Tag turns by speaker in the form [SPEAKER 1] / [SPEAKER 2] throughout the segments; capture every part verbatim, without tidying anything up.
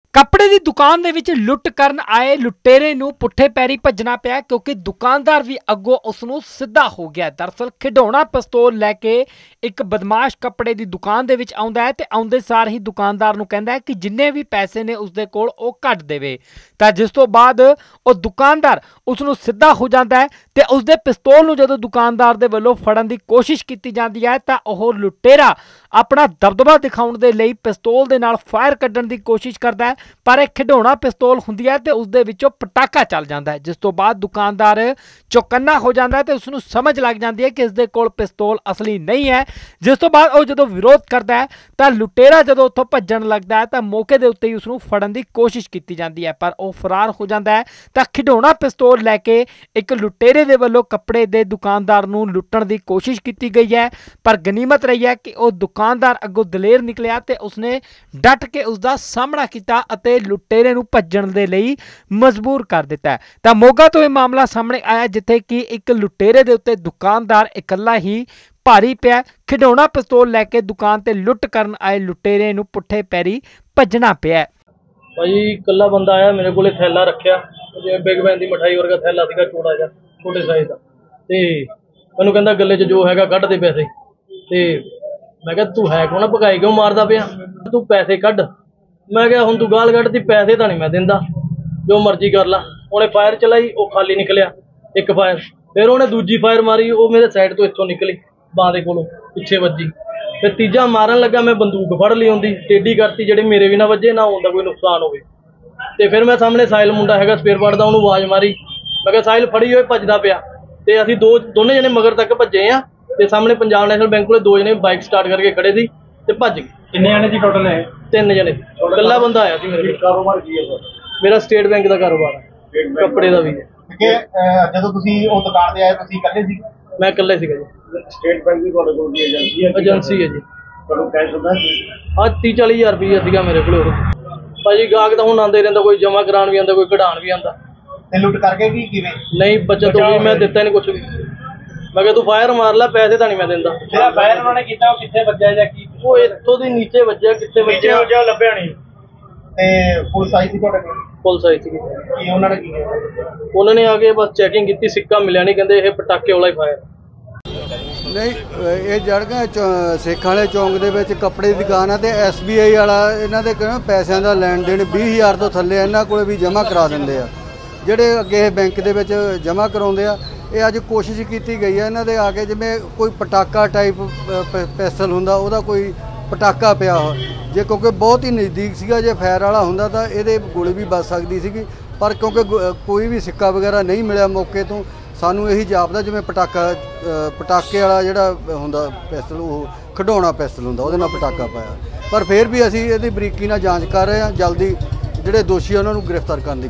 [SPEAKER 1] कपड़े की दुकान दे विच लुट करन आए लुटेरे नूं पुट्ठे पैरी भजना पिया क्योंकि दुकानदार भी अगों उसनूं सीधा हो गया। दरअसल खिडौना पिस्तौल लैके एक बदमाश कपड़े की दुकान दे विच आउंदा है ते आउंदे सार ही दुकानदार नूं कहंदा है कि जिन्ने भी पैसे ने उसदे कोल ओह कट देवे। तां जिस तों बाद ओह दुकानदार उसनूं सीधा हो जांदा है ते उसदे पिस्तौल नूं जदों दुकानदार दे वल्लों फड़न की कोशिश की जाती है तां ओह लुटेरा अपना दबदबा दिखाउण दे लई पिस्तौल दे नाल फायर कड्ढण की कोशिश करदा है, पर एक खिडौना पिस्तौल हुंदी है ते उसदे विचों पटाका चल जाता है। जिस तो बाद दुकानदार चौकन्ना हो जाता है ते उसनूं समझ लग जाती है कि इसदे कोल पिस्तौल असली नहीं है। जिस तो बाद वो जदों विरोध करता है तां लुटेरा जदों उत्थों भज्जण लगदा है तां मौके दे उत्ते ही उसनूं फड़न की कोशिश की जाती है, पर वह फरार हो जाता है। तां खिडौना पिस्तौल लैके एक लुटेरे दे वल्लों कपड़े दे दुकानदार नूं लुट्टण की कोशिश की गई है, पर गनीमत रही है कि वह दुकानदार अगों दलेर निकलिया ते उसने डट के उसका सामना किया अते लुटेरे नूं भज्जण दे लई मजबूर कर दिता है। तां मोगा तो यह मामला सामने आया जिथे कि एक लुटेरे दे उत्ते दुकानदार इकल्ला ही भारी पिया। खिडौना पिस्तौल लैके दुकान ते लुट करन आए लुटेरे नूं पुट्ठे पैरी भज्जना पिया।
[SPEAKER 2] भाई कल्ला बंदा आया मेरे को थैला रखिया जिवें बिग बैन की मिठाई वर्गा थैला सीगा छोटा जिहा छोटे साइज का ते मैनूं कहंदा गले च जो हैगा कढ दे पैसे ते मैं कहा तू है कौन भगाई क्यों मारदा पिया तू पैसे कढ। मैं क्या हुण तू गाल कढती पैसे तो नहीं मैं दिंदा जो मर्जी कर ला। उन्हें फायर चलाई वो खाली निकलिया एक फायर, फिर उन्हें दूजी फायर मारी वो मेरे साइड तो इत्थों निकली बांह दे कोलों पिछे वजी, फिर तीजा मारन लगा मैं बंदूक फड़ ली उन्दी टेढ़ी करती जेह्ड़े मेरे भी ना वजे ना उनका कोई नुकसान होवे। ते फिर मैं सामने साहिल मुंडा हैगा स्पेयर पार्ट दा उन्होंने आवाज़ मारी मैं कहा साहिल फड़ी होए भजदा पिया ते असीं दो दोने जने मगर तक भजे आ ते सामने पंजाब नैशनल बैंक कोले दो जने बाइक स्टार्ट करके खड़े सी ते भज गए।
[SPEAKER 3] किन्ने जने जी टोटल है?
[SPEAKER 2] तीन जने कल्ला बंदा आया सी मेरे
[SPEAKER 3] कारोबार की है सर?
[SPEAKER 2] मेरा स्टेट बैंक का कारोबार है कपड़े का भी है।
[SPEAKER 3] ਕਿ ਜਦੋਂ ਤੁਸੀਂ ਉਹ ਦੁਕਾਨ ਤੇ ਆਏ ਤੁਸੀਂ ਇਕੱਲੇ ਸੀ?
[SPEAKER 2] मैं इकल्ले सीगा जी।
[SPEAKER 3] ਸਟੇਟ ਬੈਂਕ ਦੀ ਤੁਹਾਡੇ ਕੋਲ ਦੀ ਏਜੰਸੀ ਹੈ?
[SPEAKER 2] एजेंसी है जी।
[SPEAKER 3] ਤੁਹਾਨੂੰ ਕੈਸ਼ ਹੁੰਦਾ ਹੈ?
[SPEAKER 2] हाँ तीह चाली हज़ार रुपया सीगा मेरे को भाजी गाहक तो हुण आंदे रहिंदा, कोई जमा कराउण भी आंदा कोई कढाउण भी आंदा।
[SPEAKER 3] ਤੇ ਲੁੱਟ ਕਰਕੇ ਕੀ ਕਿਵੇਂ?
[SPEAKER 2] नहीं बचत हो गई मैं दिता नहीं कुछ भी। मैं कहा तू फायर मार ला पैसे तो नहीं मैं दिंदा।
[SPEAKER 3] ਜਿਹੜਾ ਫਾਇਰ ਉਹਨਾਂ ਨੇ ਕੀਤਾ ਉਹ ਕਿੱਥੇ ਵੱਜਿਆ ਜਾਂ ਕੀ?
[SPEAKER 2] वो इत्थों दी नीचे वज्जिया कित्थे
[SPEAKER 3] ਨੀਚੇ
[SPEAKER 2] वज्जिया
[SPEAKER 3] ਵੱਜਿਆ ਲੱਭਿਆ ਨਹੀਂ ਤੇ ਪੁਲਿਸ ਆਈ ਸੀ ਤੁਹਾਡੇ ਕੋਲ?
[SPEAKER 2] पुलिस आई थी
[SPEAKER 3] ਕੀ ਉਹਨਾਂ ਨੇ ਕੀ ਕੀਤਾ?
[SPEAKER 2] उन्होंने आके बस चेकिंग की सिक्का मिलिया नहीं कहते ये पटाके वाला ही फायर।
[SPEAKER 4] नहीं ये जड़गा सिख वाले चौंक दे विच कपड़े की दुकान है तो एस बी आई वाला इन्हों के कहना पैसों का लैन देन बीस हज़ार तो थले इन्हों को भी जमा करा देंगे आ जोड़े अगे बैंक के विच जमा कराते हैं। ये अज कोशिश की गई है इन्हों के आके जिमें कोई पटाका टाइप पैसल होंदा उहदा कोई पटाका पिया हो जे क्योंकि बहुत ही नज़दीक सीगा जे फायर वाला होंदा तां इहदे गोली भी बच सकती सी, पर क्योंकि कोई भी सिक्का वगैरह नहीं मिलिया मौके तो सानू यही जापदा जिवें पटाका पटाके वाला जिहड़ा हुंदा पैसल वो खिडौना पैसल हुंदा उहदे नाल पटाका पाया। पर फिर भी असीं इहदी बरीकी नाल जांच कर रहे हैं, जल्दी जिहड़े दोषी उन्हां नूं गिरफ्तार करन दी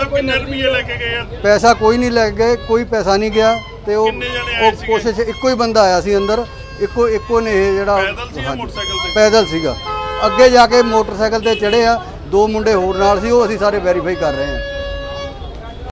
[SPEAKER 4] कोशिश। पैसा कोई नहीं लै गए, कोई पैसा नहीं गया ते ओह कोशिश इक्को ही बंदा आया सी अंदर, इक्को इक्को ने ये जिहड़ा पैदल सीगा। अगे जाके मोटरसाइकिल ते चढ़े आ दो मुंडे होर नाल सी, ओह असीं सारे वैरीफाई कर रहे हैं।